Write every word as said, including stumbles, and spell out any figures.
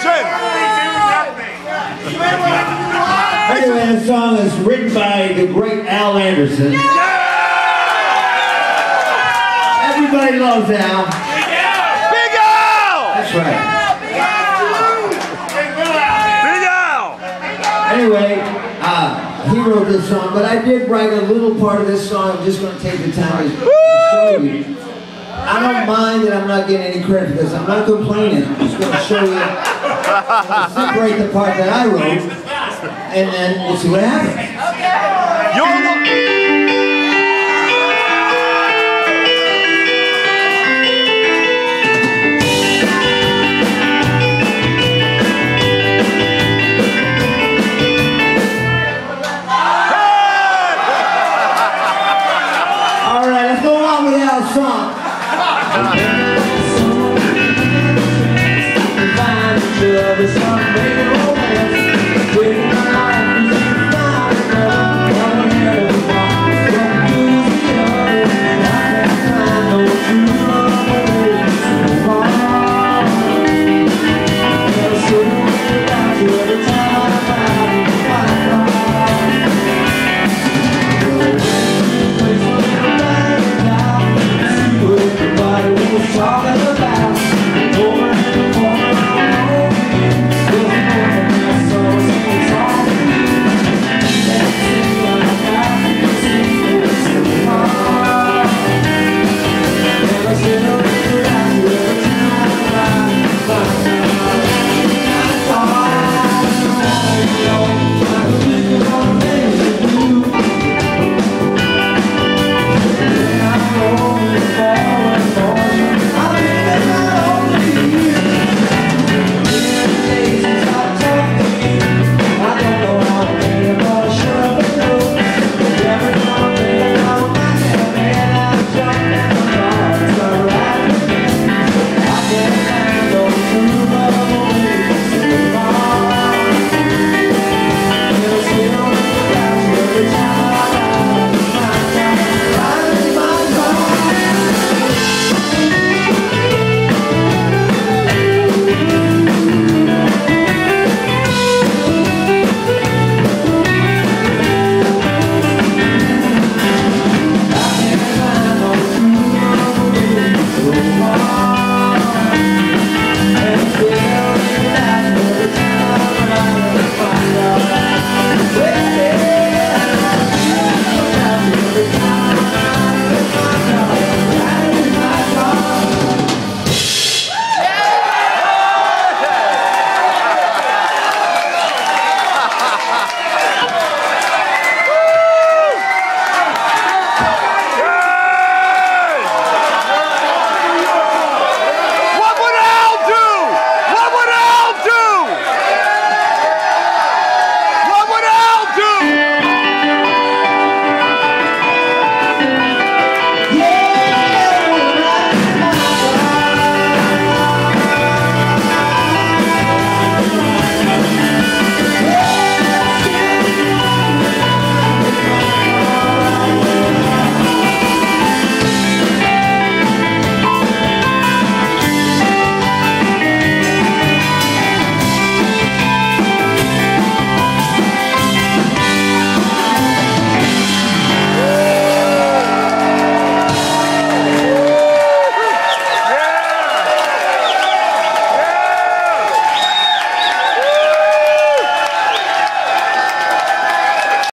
Anyway, this song is written by the great Al Anderson. Everybody loves Al. Big Al! That's right. Big Al! Anyway, uh, he wrote this song, but I did write a little part of this song. I'm just going to take the time to show you. I don't mind that I'm not getting any credit because I'm not complaining. I'm just going to show you, I'm going to separate the part that I wrote, and then we'll see what happens. You're the... All right, let's go on with our song. Find each other's